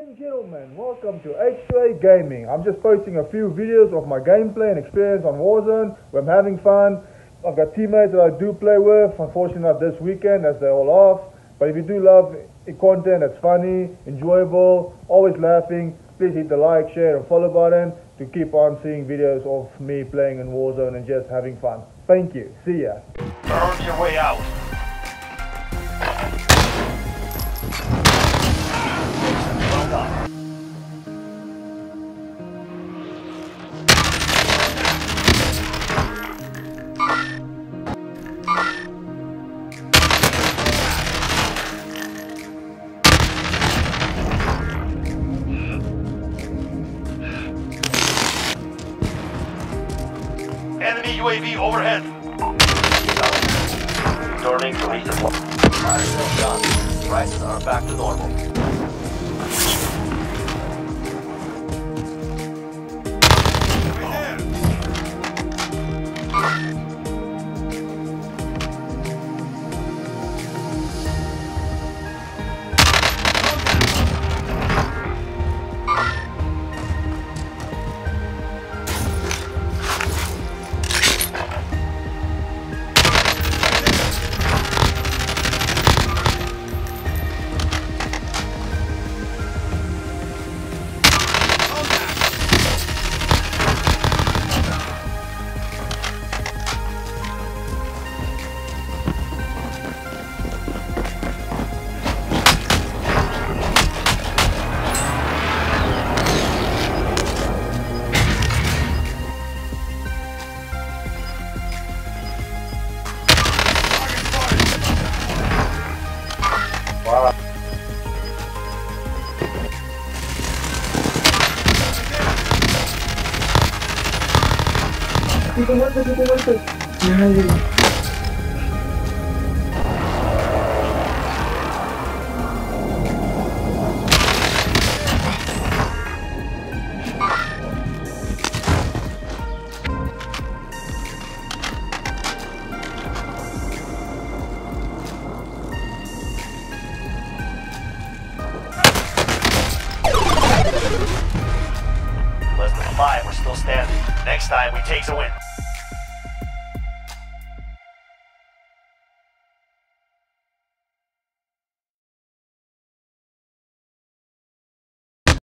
and gentlemen, welcome to H2A Gaming. I'm just posting a few videos of my gameplay and experience on Warzone where I'm having fun. I've got teammates that I do play with, unfortunately not this weekend as they're all off. But if you do love content that's funny, enjoyable, always laughing, please hit the like, share and follow button to keep on seeing videos of me playing in Warzone and just having fun. Thank you. See ya. Earn your way out. Well done. Enemy UAV overhead. Returning to resupply. Fire sale done. Prices are back to normal. Wow. Dito muerto. Ay, Less than 5, we're still standing. Next time we take the win.